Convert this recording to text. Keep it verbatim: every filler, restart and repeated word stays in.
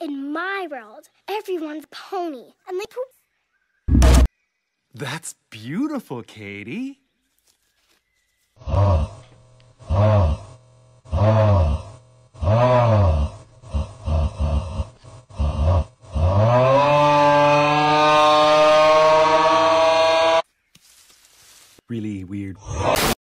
In my world, everyone's a pony, and they poop. That's beautiful, Katie. Ah.